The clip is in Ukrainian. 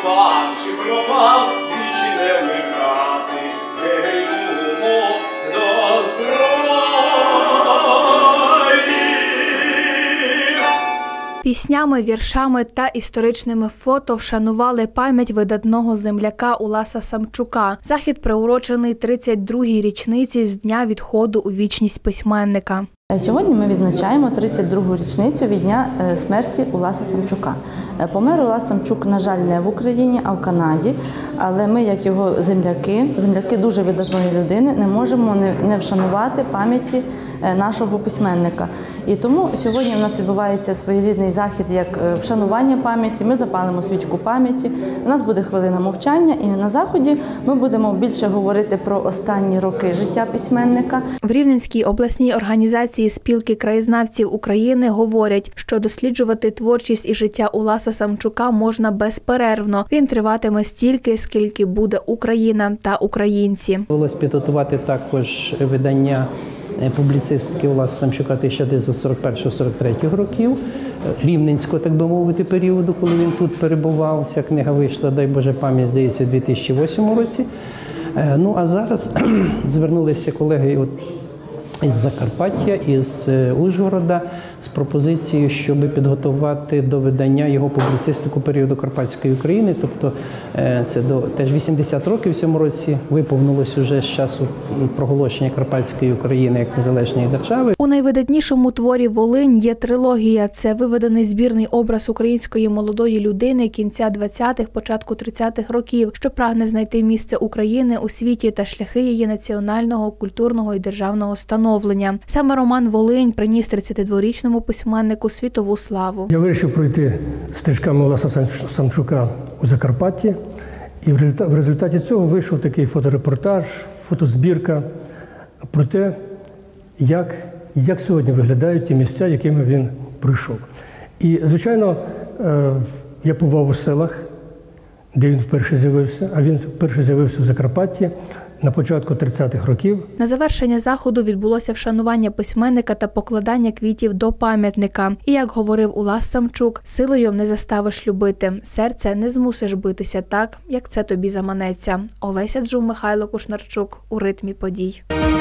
пан, чи пропав, двічі не вмирати, геймо до зброї. Піснями, віршами та історичними фото вшанували пам'ять видатного земляка Уласа Самчука. Захід приурочений 32-й річниці з дня відходу у вічність письменника. Сьогодні ми відзначаємо 32-гу річницю від дня смерті Уласа Самчука. Помер Улас Самчук, на жаль, не в Україні, а в Канаді. Але ми, як його земляки дуже видатної людини, не можемо не вшанувати пам'яті нашого письменника. І тому сьогодні у нас відбувається своєрідний захід, як вшанування пам'яті. Ми запалимо свічку пам'яті, у нас буде хвилина мовчання, і на заході ми будемо більше говорити про останні роки життя письменника. В Рівненській обласній організації спілки краєзнавців України говорять, що досліджувати творчість і життя Уласа Самчука можна безперервно. Він триватиме стільки, скільки буде Україна та українці. Вдалося підготувати також видання публіцистики Уласа Самчука 1941-43 років, рівненського, так би мовити, періоду, коли він тут перебував. Ця книга вийшла, дай Боже пам'ять, здається, у 2008 році. Ну, а зараз звернулися колеги із Закарпаття, із Ужгорода з пропозицією, щоб підготувати до видання його публіцистику періоду Карпатської України. Тобто це теж 80 років в цьому році виповнилось уже з часу проголошення Карпатської України як незалежної держави. У найвидатнішому творі «Волинь» є трилогія. Це виведений збірний образ української молодої людини кінця 20-х, початку 30-х років, що прагне знайти місце України у світі та шляхи її національного, культурного і державного становлення. Саме роман «Волинь» приніс 32-річному письменнику світову славу. Я вирішив пройти стежками Уласа Самчука у Закарпатті, і в результаті цього вийшов такий фоторепортаж, фотозбірка про те, як сьогодні виглядають ті місця, якими він пройшов. І, звичайно, я побував у селах, де він вперше з'явився, а він вперше з'явився в Закарпатті на початку 30-х років. На завершення заходу відбулося вшанування письменника та покладання квітів до пам'ятника. І, як говорив Улас Самчук, силою не заставиш любити, серце не змусиш битися так, як це тобі заманеться. Олеся Джум, Михайло Кушнарчук. У ритмі подій.